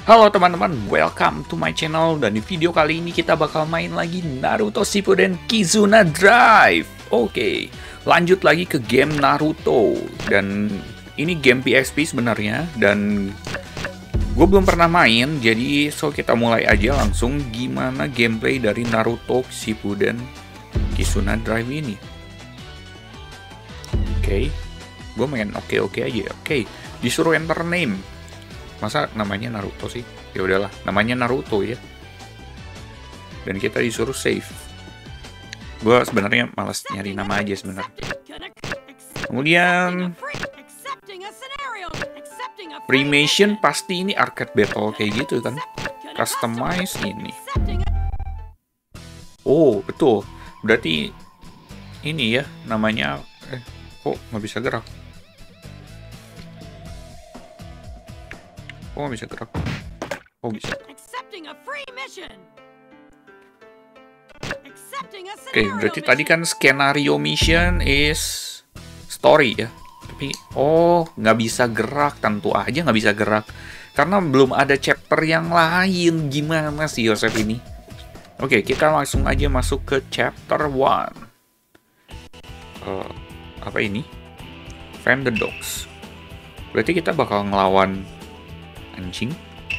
Halo teman-teman, welcome to my channel. Dan di video kali ini kita bakal main lagi Naruto Shippuden Kizuna Drive. Oke, lanjut lagi ke game Naruto. Dan ini game PSP sebenarnya. Dan gue belum pernah main, jadi kita mulai aja langsung gimana gameplay dari Naruto Shippuden Kizuna Drive ini. Oke, gue main oke aja. Oke, disuruh enter name. Masa namanya Naruto sih? Ya udahlah, namanya Naruto ya. Dan kita disuruh save. Gua sebenarnya malas nyari nama aja sebenarnya. Kemudian Premiation pasti ini arcade battle kayak gitu kan. Customize ini. Oh, betul. Berarti ini ya namanya kok nggak bisa gerak? Oh, bisa gerak. Oh, bisa. Oke, berarti tadi kan skenario mission is story ya. Tapi, oh, nggak bisa gerak. Tentu aja nggak bisa gerak. Karena belum ada chapter yang lain. Gimana sih Yosef ini? Oke, kita langsung aja masuk ke chapter 1. Apa ini? Find the dogs. Berarti kita bakal ngelawan anjing.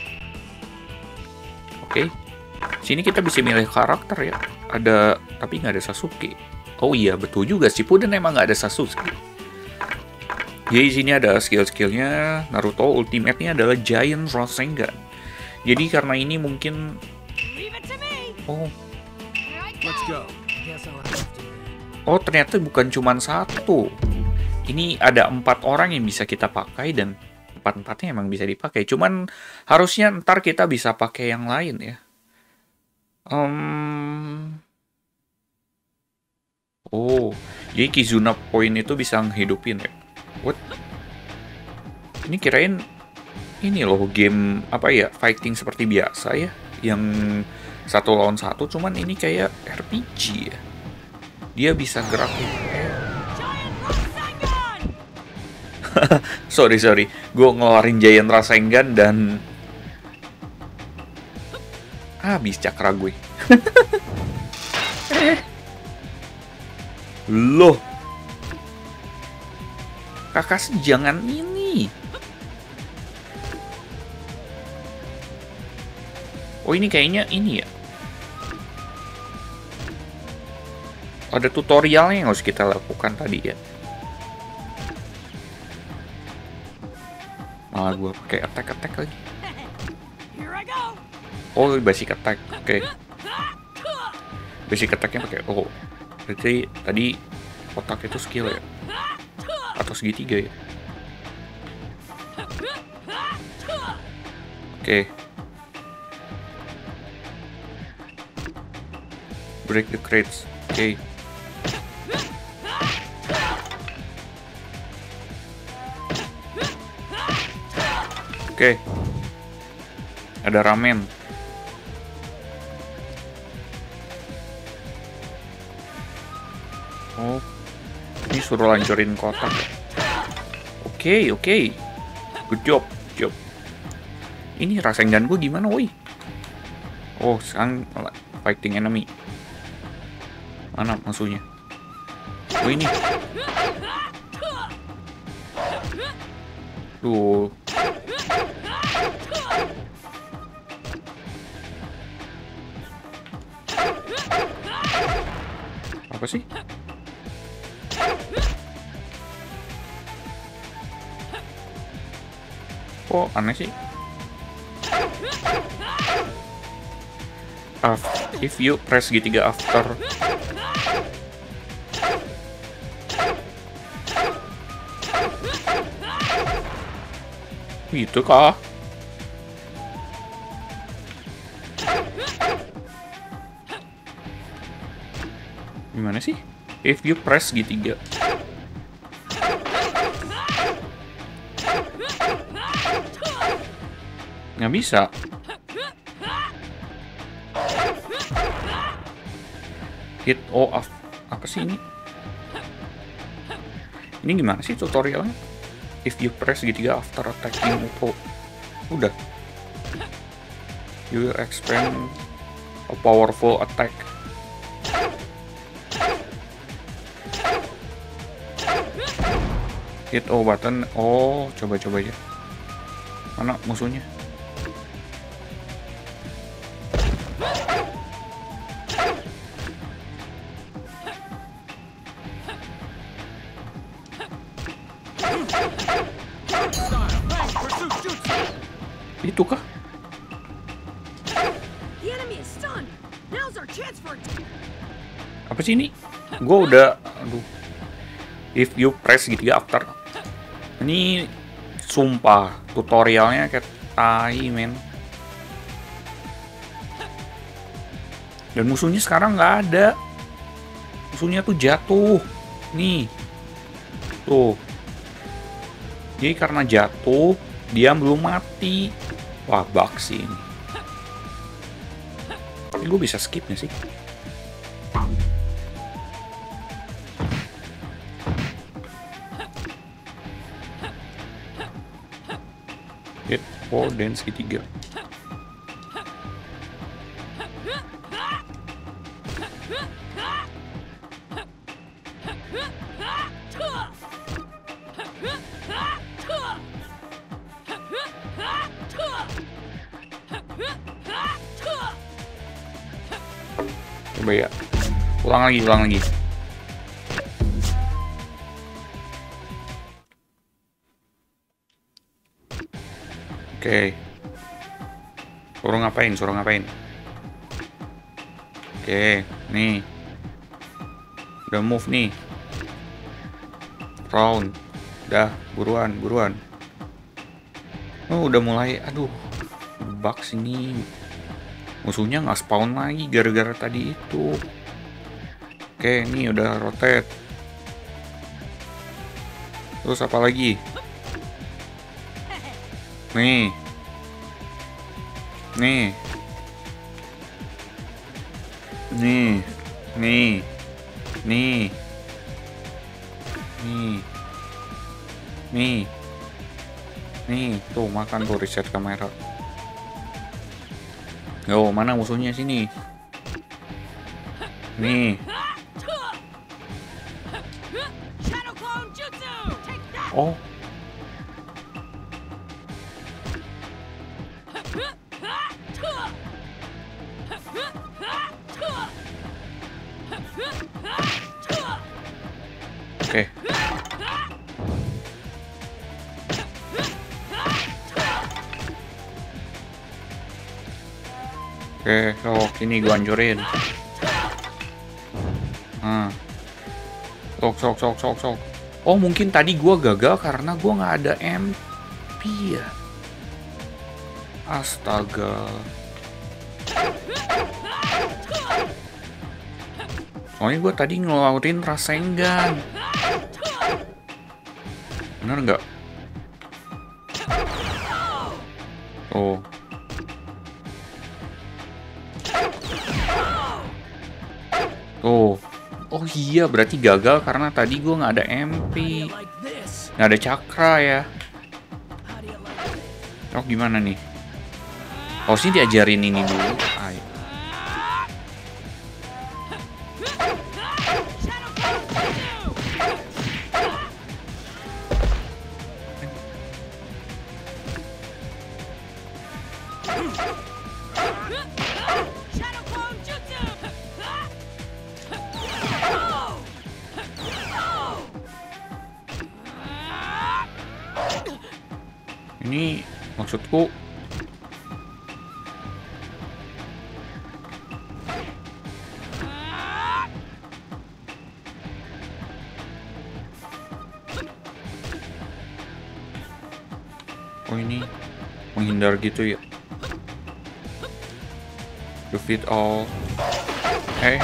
Oke. Sini kita bisa milih karakter ya. Ada, tapi nggak ada Sasuke. Oh iya, betul juga. Shippuden emang nggak ada Sasuke. Jadi sini ada skill-skillnya. Naruto ultimate-nya adalah Giant Rasengan. Jadi karena ini mungkin... Oh. Oh, ternyata bukan cuma satu. Ini ada 4 orang yang bisa kita pakai dan empat-empatnya emang bisa dipakai. Cuman harusnya ntar kita bisa pakai yang lain ya. Oh, jadi Kizuna Point itu bisa ngehidupin ya. What? Ini kirain ini loh game apa ya, fighting seperti biasa ya, yang 1 lawan 1. Cuman ini kayak RPG ya. Dia bisa gerak ya. sorry, gue ngeluarin Giant Rasengan dan habis cakra gue. Loh, kakak jangan ini. Oh, ini kayaknya ini ya. Ada tutorialnya yang harus kita lakukan tadi ya. Malah gue pakai attack lagi. Oh, basic attack. Oke. Basic attacknya pakai. Oh, berarti tadi kotak itu skill ya? Atau segitiga ya? Oke. Break the crates. Oke. Oke. Ada ramen. Oh, ini suruh lancurin kotak. Oke. Good job. Ini Rasengan gue gimana, woi? Oh, sekarang fighting enemy. Mana musuhnya? Oh, ini. Tuh. Apa sih? Kok aneh sih? If you press G3 after. Itu kah? Gimana sih? If you press G3. Nggak bisa. Hit O off. Apa sih ini? Ini gimana sih tutorialnya? If you press G3 after attacking UFO. Udah. You will expand a powerful attack. Hit O button. Oh, coba-coba aja. Mana musuhnya? Itu kah? Apa sih ini? Gue udah, aduh. If you press gitu ya after. Ini sumpah tutorialnya kayak tai men. Dan musuhnya sekarang nggak ada. Musuhnya tuh jatuh. Nih. Tuh. Jadi karena jatuh, dia belum mati. Wah, bug sih ini. Ini gue bisa skip nggak sih? Hit, oh, dan segitiga. Coba ya, ulang lagi. Oke. Suruh ngapain? Oke, nih. Udah move nih. Round. Udah, buruan. Oh, udah mulai. Aduh. Bug sini. Musuhnya nggak spawn lagi gara-gara tadi itu. Oke, nih udah rotate. Terus apa lagi? Nih. Nih, tuh makan tuh reset kamera. Yo, mana musuhnya sini? Nih. Oh. Oke. Oke, ini gua hancurin. Nah. Sok. Oh, mungkin tadi gua gagal karena gua nggak ada MP ya. Astaga. Soalnya gua tadi ngeluarin Rasengan. Bener nggak? Oh. Oh iya, berarti gagal karena tadi gue nggak ada MP, nggak ada cakra ya. Oh, gimana nih? Oh, sini diajarin ini dulu. Ayo. Ini maksudku oh, ini menghindar gitu ya. Defeat all. Hey.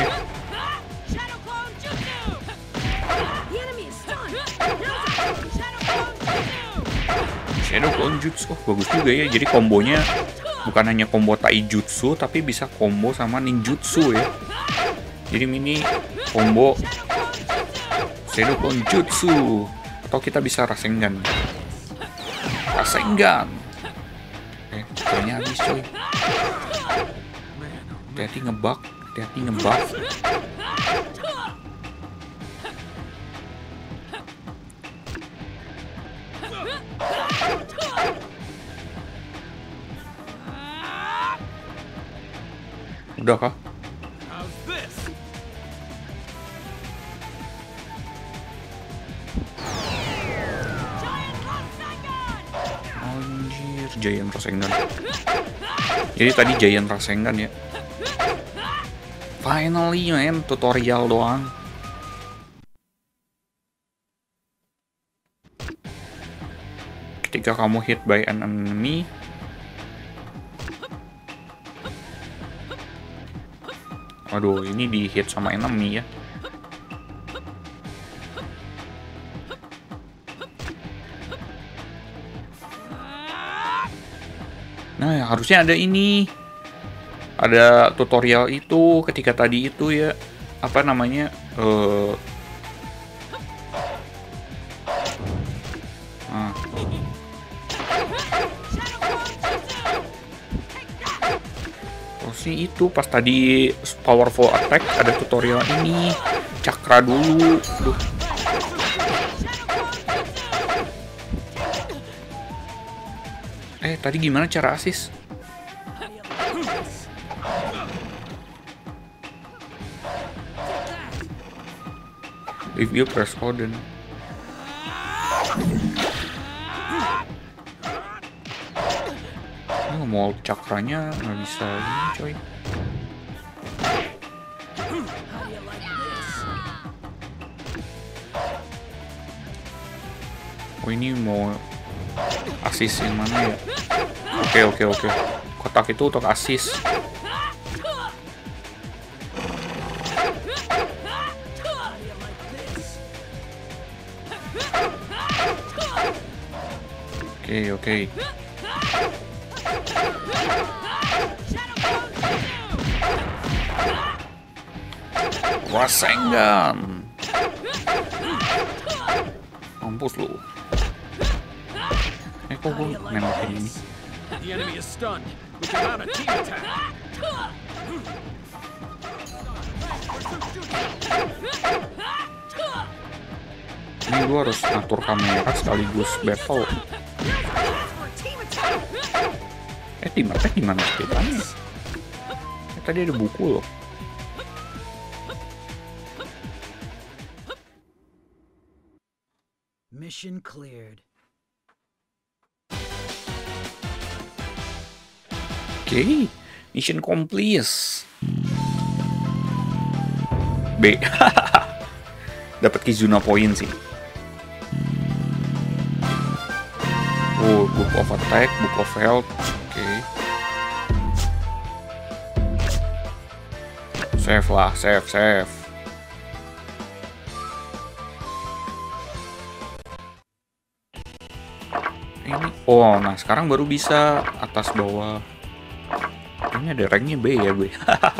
Shadow Clone Jutsu, oh bagus juga ya. Jadi kombonya bukan hanya combo taijutsu, tapi bisa combo sama ninjutsu ya. Jadi mini combo Shadow Clone Jutsu, atau kita bisa Rasengan. Kayaknya habis coy. Hati-hati ngebug. Hati-hati ngebug. Udah kah? Anjir, Giant Rasengan. Jadi tadi Giant Rasengan ya. Finally man, tutorial doang. Ketika kamu hit by an enemy, aduh, ini di hit sama enemy ya. Nah, harusnya ada ini. Ada tutorial itu ketika tadi itu ya. Apa namanya? Sih itu pas tadi powerful attack ada tutorial ini. Cakra dulu. Duh. Tadi gimana cara assist? If you press Odin. Mau cakranya nggak bisa ini coy. Oh ini mau assist yang mana ya? Oke. Kotak itu untuk assist. Oke. Rasengan. Mampus lu. Kok gue nembakin ini? Ini gue harus ngatur kamera sekaligus battle. Tim attack gimana ceritanya? Tadi ada buku loh. Mission cleared. Oke, mission complete. B. Dapat Kizuna point sih. Oh, Book of Attack, Book of Health. Oke. Save lah, save. Ini, oh, nah sekarang baru bisa atas bawah. Ini ada ranknya B ya, B.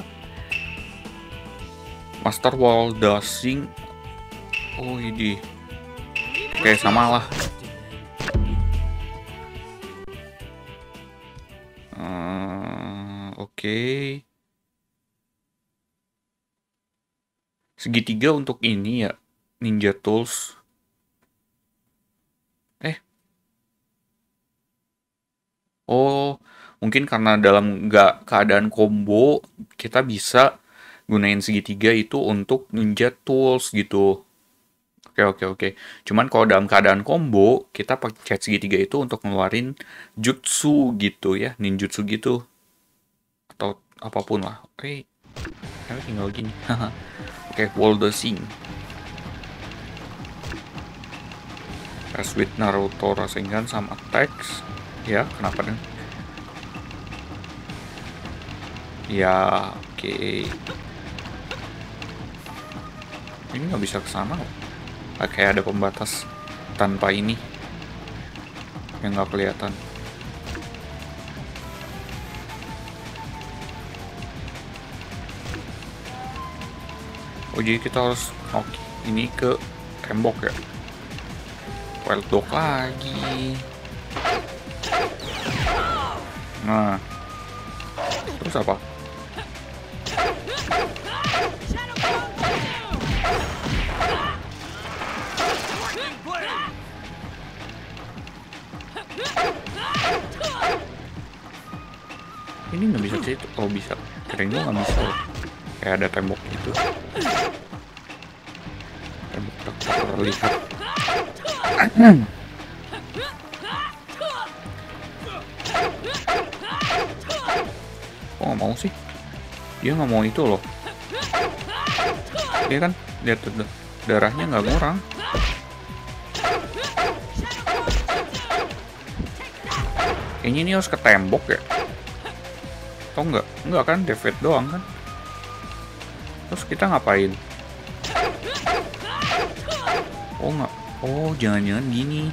Master Wall Dashing. Oh, ini. Oke, sama lah. Oke. Segitiga untuk ini ya, Ninja Tools. Oh, mungkin karena dalam nggak keadaan combo, kita bisa gunain segitiga itu untuk Ninja Tools gitu. Oke. Cuman kalau dalam keadaan combo, kita pakai segitiga itu untuk ngeluarin jutsu gitu ya, ninjutsu gitu. Atau apapun lah. Oke. Tinggal gini. Oke, Wall Dashing. As with Naruto Rasengan sama attacks. Ya, kenapa dong? Ya, oke. Ini nggak bisa ke sana. Kayak ada pembatas tanpa ini yang nggak kelihatan. Oh, jadi kita harus ini ke tembok ya. Wild Dog lagi. Nah, terus apa? Ini nggak bisa sih, oh bisa. Keren gua nggak bisa loh. Kayak ada tembok gitu. Tembok tak terlihat. Kok nggak mau sih? Dia nggak mau itu loh. Dia kan, lihat tuh, darahnya nggak ngurang. Kayaknya ini harus ke tembok ya. Atau enggak? Enggak kan, David doang kan. Terus kita ngapain? Oh enggak. Oh, jangan-jangan gini.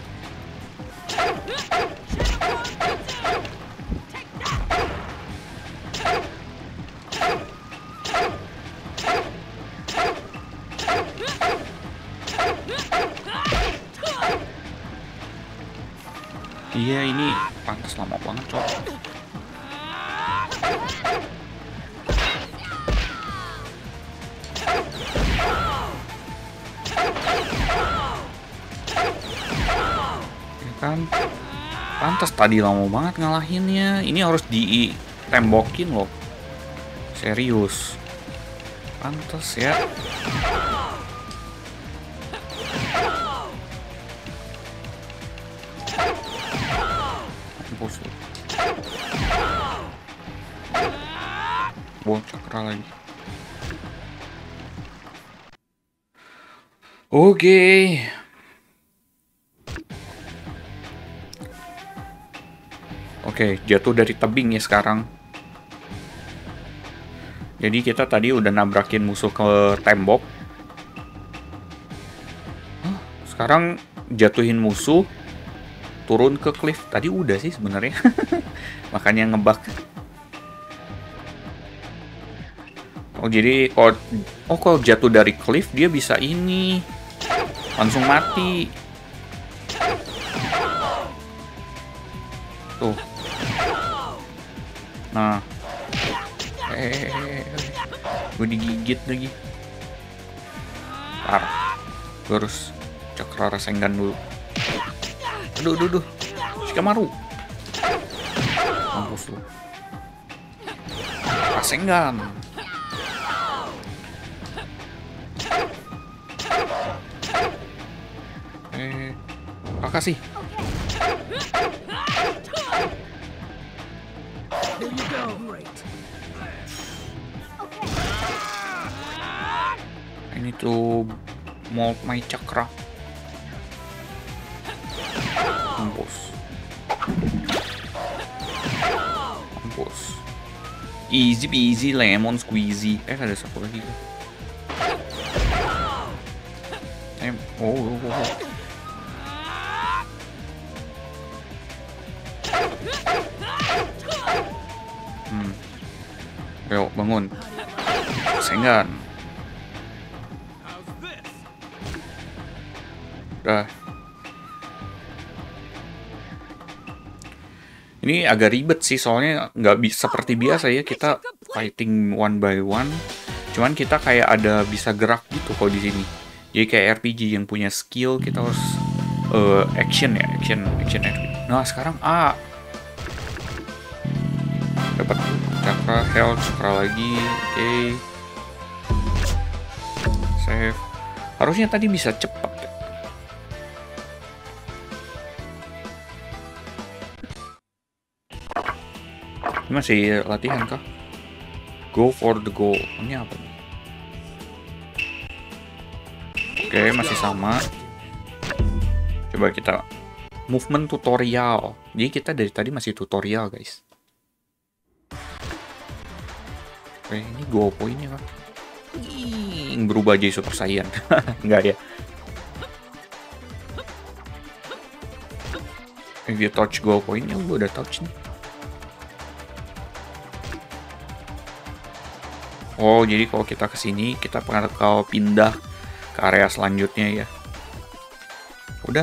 Iya, ini pantas lama banget, cok. Ya kan, pantas tadi lama banget ngalahinnya. Ini harus ditembokin loh. Serius. Pantas ya. Cakra lagi. Oke. Oke, jatuh dari tebing ya sekarang. Jadi kita tadi udah nabrakin musuh ke tembok. Sekarang jatuhin musuh turun ke cliff. Tadi udah sih sebenarnya. Makanya ngebug. Oh jadi kalau jatuh dari cliff dia bisa ini langsung mati. Tuh. Nah. Gue digigit lagi. Parah. Gue harus Cakra Rasengan dulu. Aduh. Shikamaru. Mampus lu. Rasengan. Makasih. Ini tuh mold my Cakra. Mampus. Easy peasy lemon squeezy. Ada satu lagi. Oh. Ayo bangun. Rasengan. Udah. Ini agak ribet sih soalnya nggak bisa seperti biasa ya kita fighting one by one. Cuman kita kayak ada bisa gerak gitu kalau di sini. Jadi kayak RPG yang punya skill kita harus action. Nah sekarang A. Dapat Cakra health, Cakra lagi. Oke. Save. Harusnya tadi bisa cepat. Ini masih latihan kah? Go for the goal. Ini apa nih? Oke, masih sama. Coba kita movement tutorial. Jadi kita dari tadi masih tutorial, guys. Oke, ini go poinnya kan? Berubah jadi Super Saiyan. Enggak ya? If you touch go poinnya, gue udah touch nih. Oh, jadi kalau kita kesini, kita bakal pindah ke area selanjutnya ya. Udah.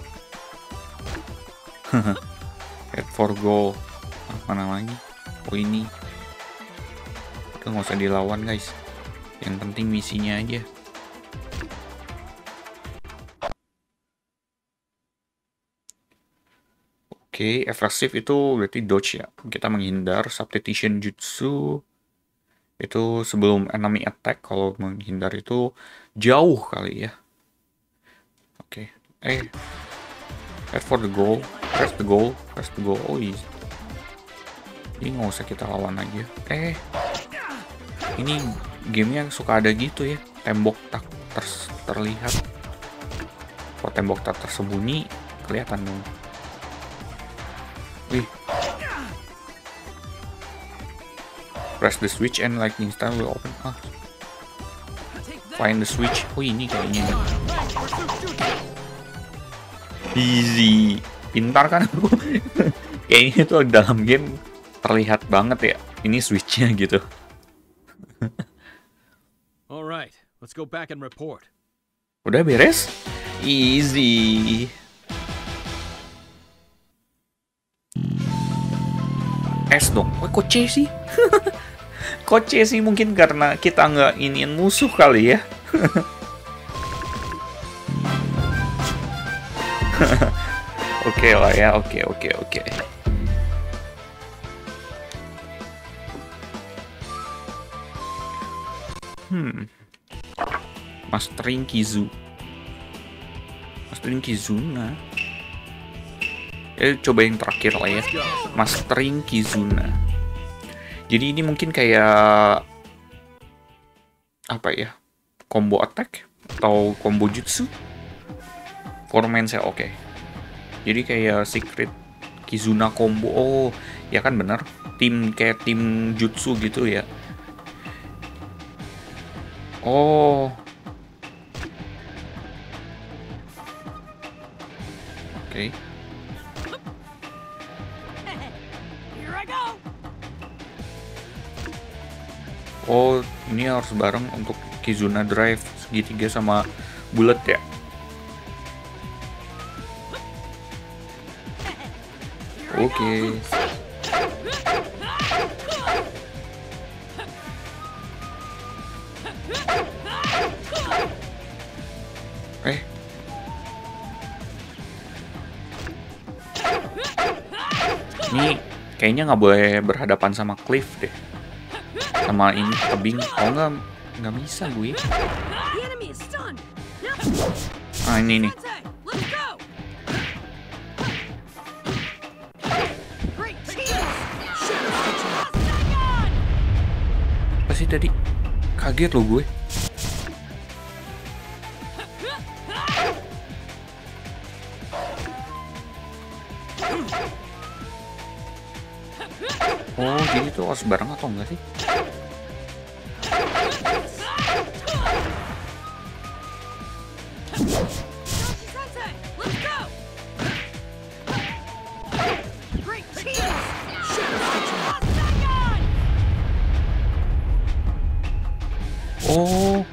Head for goal. Mana lagi? Oh ini. Udah nggak usah dilawan guys. Yang penting misinya aja. Oke, evasive itu berarti dodge ya. Kita menghindar. Substitution jutsu itu sebelum enemy attack. Kalau menghindar itu jauh kali ya. Oke. Head for the goal. Press the goal. Press the goal. Oh iya. Ini nggak usah kita lawan aja. Ini gamenya suka ada gitu ya. Tembok tak terlihat. Kalau tembok tak tersembunyi, kelihatan dong. Wih. Press the switch and lightning style will open. Find the switch. Oh ini kayaknya. Easy. Pintar kan aku. Kayaknya tuh dalam game terlihat banget ya. Ini switchnya gitu. Alright, let's go back and report. Udah beres? Easy. S dong. Kok C sih? Kok C sih? Mungkin karena kita nggak iniin musuh kali ya. Oke lah ya. Oke. Mastering Kizuna. Coba yang terakhir lah ya. Mastering Kizuna. Jadi ini mungkin kayak apa ya? Combo attack atau combo jutsu? Formance ya, oke. Jadi kayak secret Kizuna combo. Oh, ya kan bener. Kayak tim jutsu gitu ya. Oh. Oke. Oh, ini harus bareng untuk Kizuna Drive segitiga sama bullet ya. Oke. Ini kayaknya nggak boleh berhadapan sama cliff deh. Sama ini tebing. Oh nggak bisa gue. Ah ini nih. Apa sih tadi? Kaget loh gue. Oh, jadi tuh harus bareng atau enggak sih? Oh.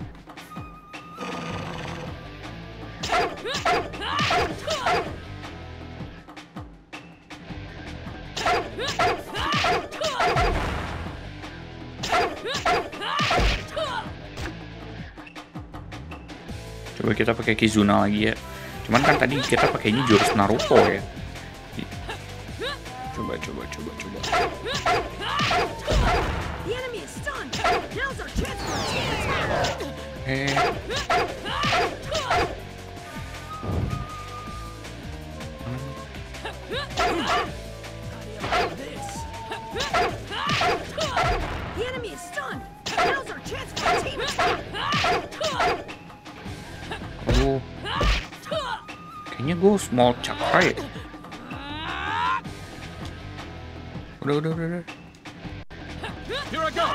Coba kita pakai Kizuna lagi ya. Cuman kan tadi kita pakainya jurus Naruto ya. Coba. Aduh. Kayaknya gue small chakra ya. Udah. Here I go.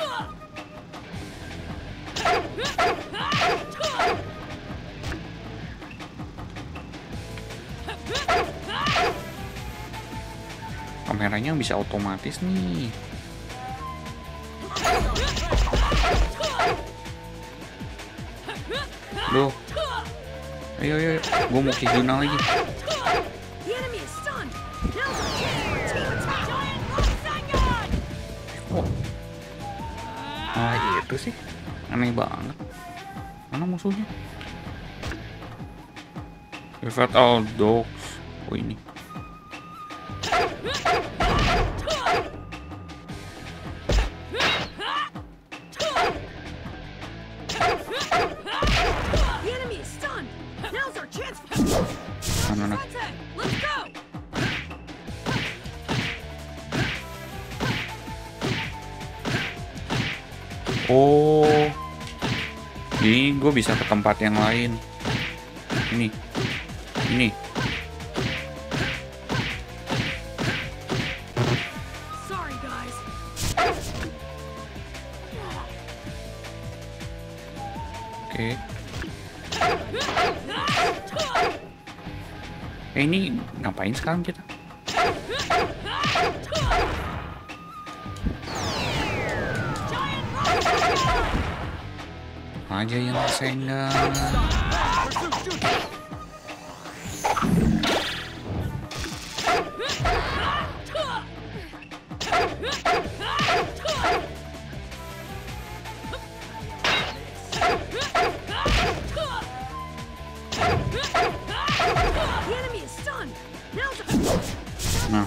Kameranya bisa otomatis nih. Loh. Ayo. Gue mau Kizuna lagi. Oh. Ah, itu sih. Aneh banget. Mana musuhnya? Defeat all dogs. Oh ini. Mana? Oh, ini gue bisa ke tempat yang lain. Ini. Oke. Ini ngapain sekarang kita? Aja yang senggak. Nah.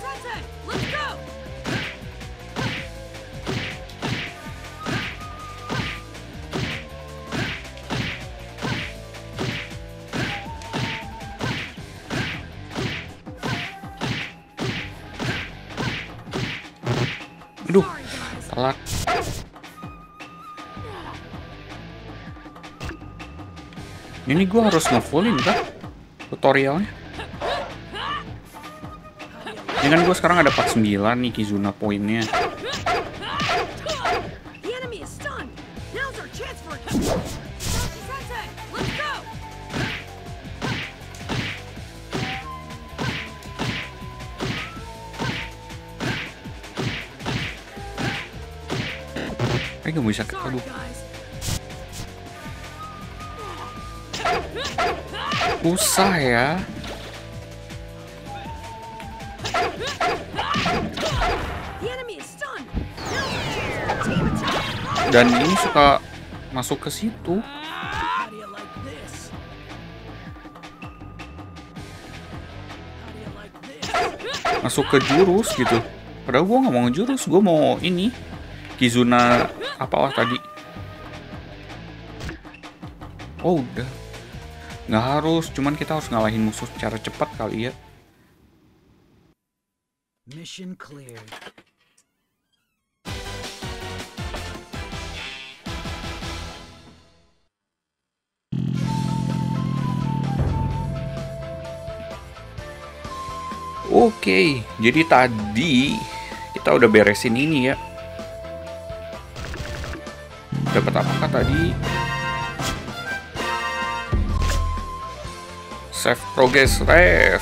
Aduh, telat. Ini gua harus ngefullin kah tutorialnya? Ini kan gue sekarang ada 49 nih Kizuna poinnya. Gak bisa, aduh. Susah ya. Dan ini suka masuk ke situ. Masuk ke jurus gitu. Padahal gue nggak mau jurus, gue mau ini Kizuna apalah tadi. Oh udah, nggak harus, cuman kita harus ngalahin musuh secara cepat kali ya. Mission cleared. Oke, jadi tadi kita udah beresin ini ya. Dapat apakah tadi? Save progress ref.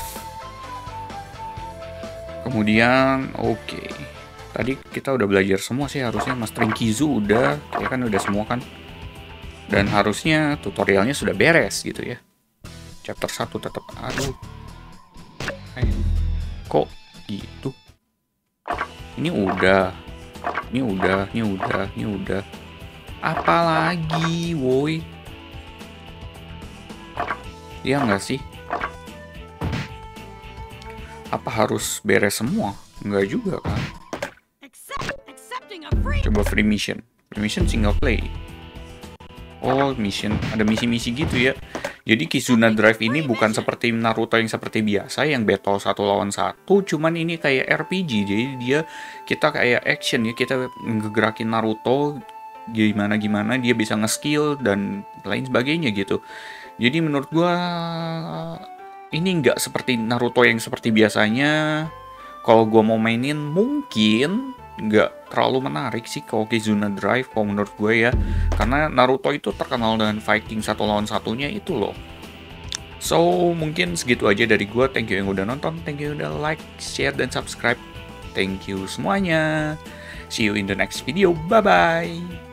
Kemudian oke. Tadi kita udah belajar semua sih harusnya. Mastering Kizu udah, ya kan udah semua kan. Dan harusnya tutorialnya sudah beres gitu ya. Chapter 1 tetap aduh. Kok gitu? Ini udah. Apalagi, woi? Iya nggak sih? Apa harus beres semua? Nggak juga kan? Coba free mission. Free mission single play. Oh, mission. Ada misi-misi gitu ya. Jadi Kizuna Drive ini bukan seperti Naruto yang seperti biasa, yang battle 1 lawan 1, cuman ini kayak RPG. Jadi kita kayak action ya, kita ngegerakin Naruto gimana dia bisa nge-skill dan lain sebagainya gitu. Jadi menurut gua ini nggak seperti Naruto yang seperti biasanya. Kalau gua mau mainin mungkin nggak terlalu menarik sih kalau Kizuna Drive kalau menurut gue ya, karena Naruto itu terkenal dengan fighting 1 lawan 1-nya itu loh. So mungkin segitu aja dari gue. Thank you yang udah nonton, thank you udah like, share, dan subscribe. Thank you semuanya. See you in the next video, bye bye.